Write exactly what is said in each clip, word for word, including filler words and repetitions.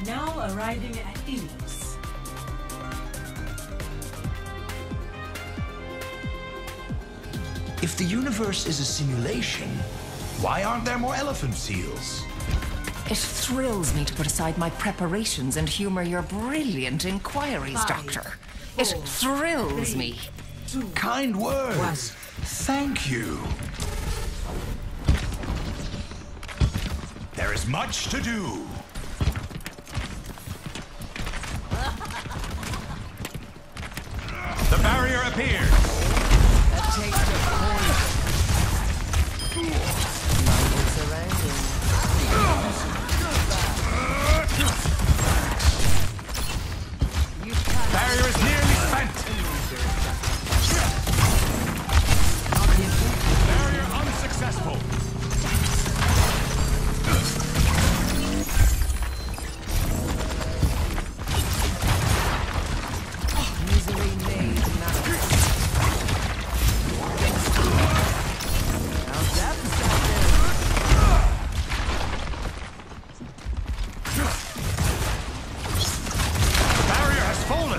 Now arriving at Ilios. If the universe is a simulation, why aren't there more elephant seals? It thrills me to put aside my preparations and humor your brilliant inquiries, Five, Doctor. four, It thrills three, me. Two. Kind words. One. Thank you. There is much to do. The barrier appears. A taste of poison. Nothing surrounding. Barrier is nearly spent. Barrier unsuccessful. Misery made manifest. How's that sound? The barrier has fallen.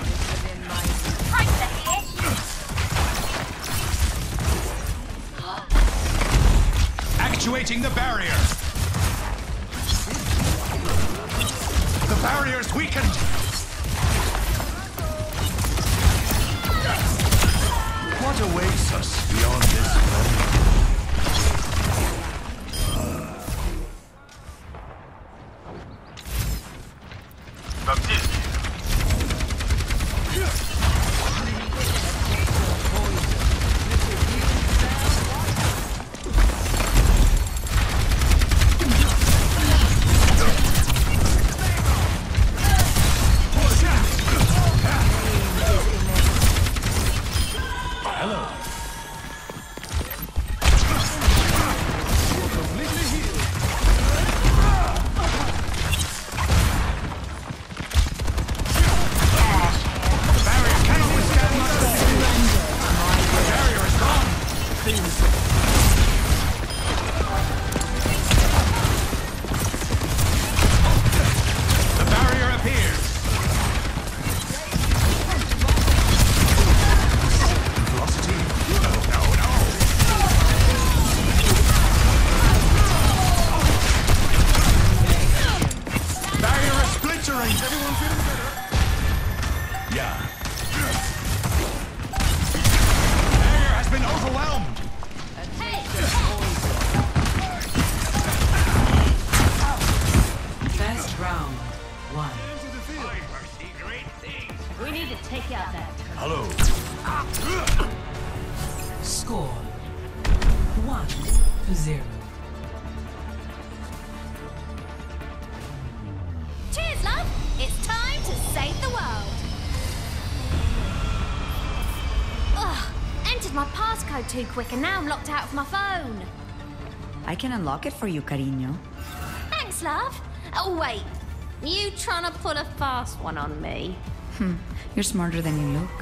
Actuating the barrier. The barrier is weakened. What awaits us beyond this moment? Too quick, and now I'm locked out of my phone. I can unlock it for you, cariño. Thanks, love. Oh, wait. You trying to put a fast one on me? Hmm. You're smarter than you look.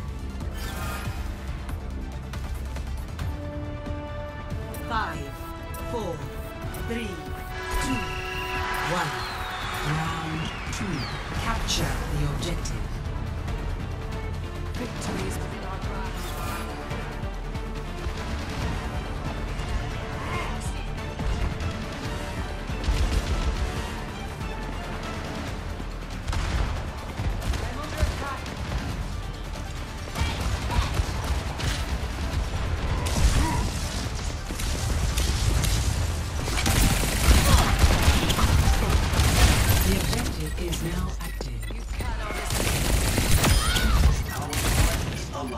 Five, four, three, two, one. Round two. Capture the objective. Victory is within our grasp. Is now active. You cannot escape.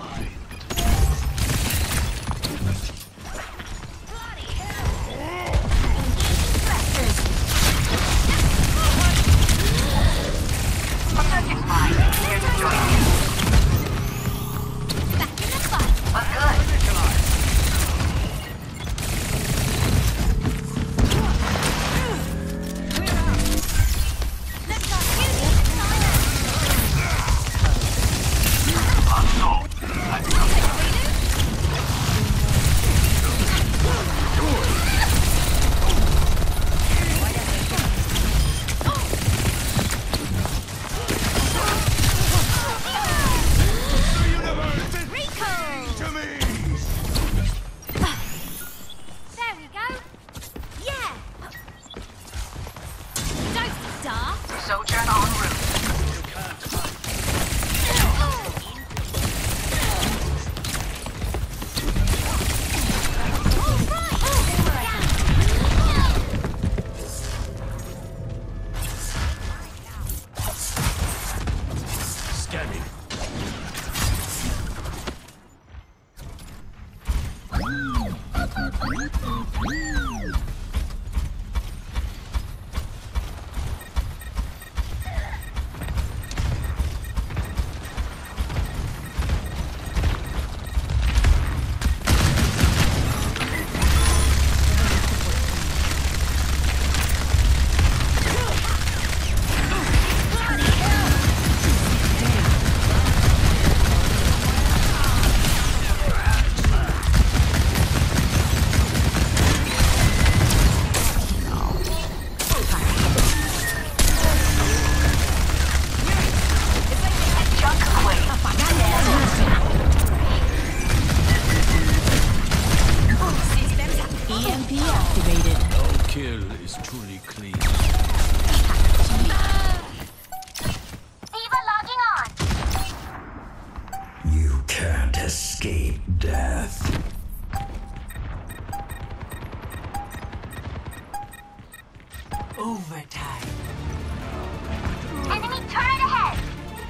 Overtime. Enemy turret ahead!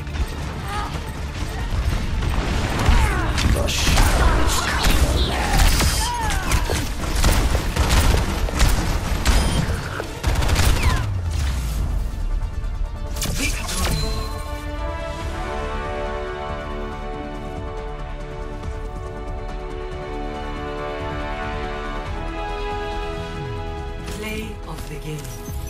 The shadows Play of the game.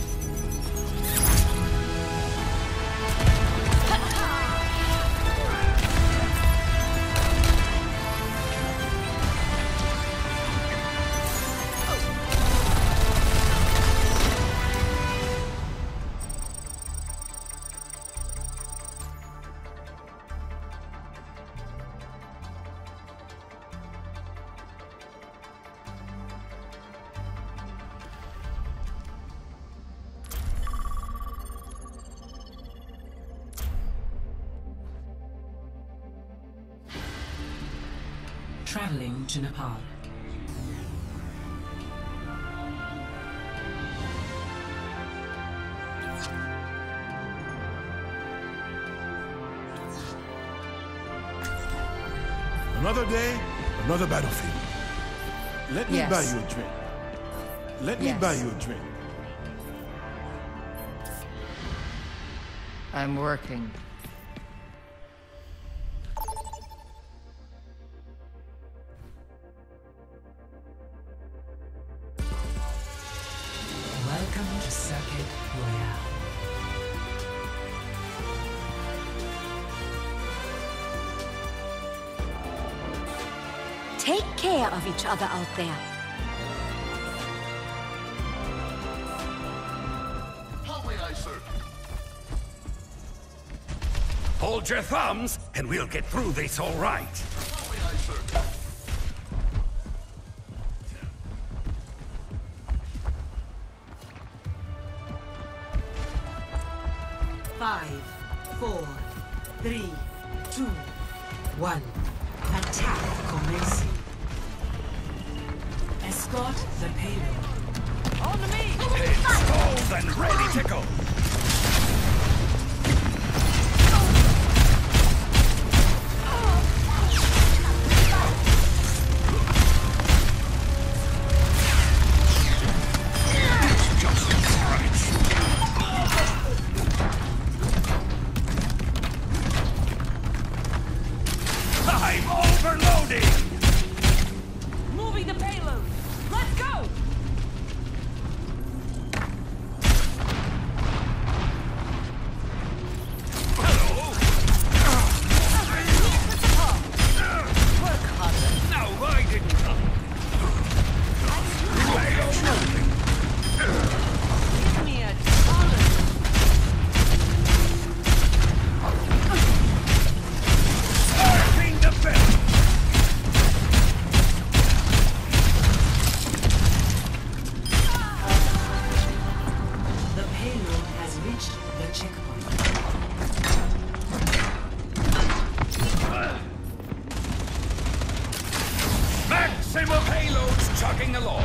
Traveling to Nepal. Another day, another battlefield. Let me Yes. buy you a drink. Let me Yes. buy you a drink. I'm working. Welcome to Circuit Royale. Take care of each other out there. How may I serve you? Hold your thumbs, and we'll get through this all right. How may I serve you? Five, four, three, two, one. Attack commencing. Escort the payload. Installed and ready to go. I'm overloading! Moving the payload. Let's go! No, I didn't come. Give me a dollar. Starting the bell. The payload has reached the checkpoint. Maximum payloads chugging along.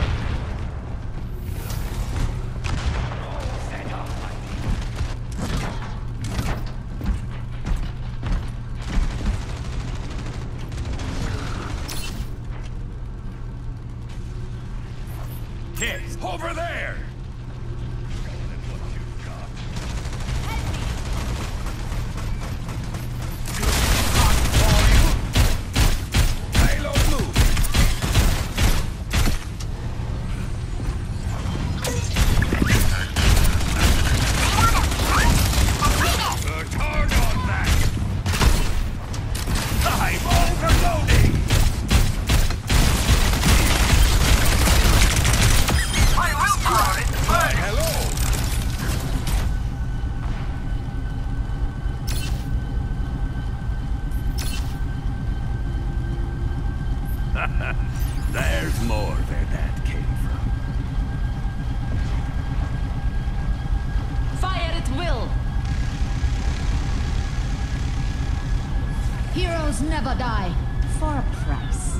Yes, over there! Payload move! Return on that! I'm overloading! My willpower is burning! Hello! There's more where that came from. Fire at will! Heroes never die. For a price.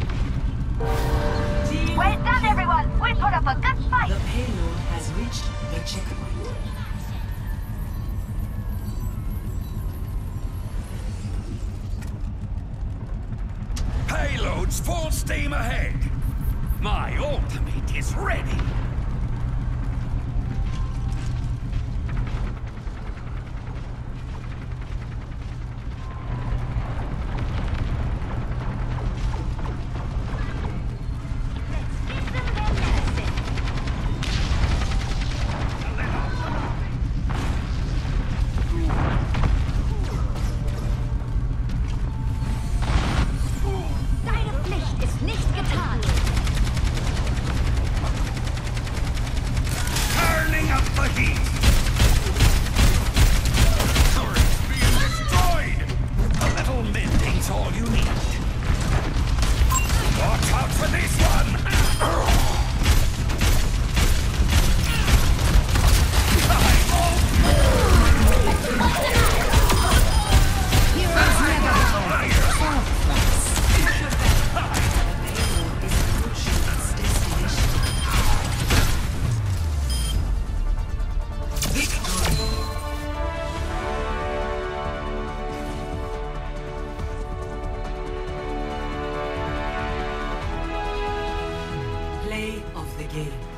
Team Well done, everyone! We put up a good fight! The payload has reached the checkpoint. Payload's full steam ahead. My ultimate is ready. Deine Pflicht ist nicht getan. Turning up the heat. Turret's being destroyed. A little mending's all you need. Watch out for this one. Heroes never die. For a price. Is approaching its destination. Victory! Play of the game.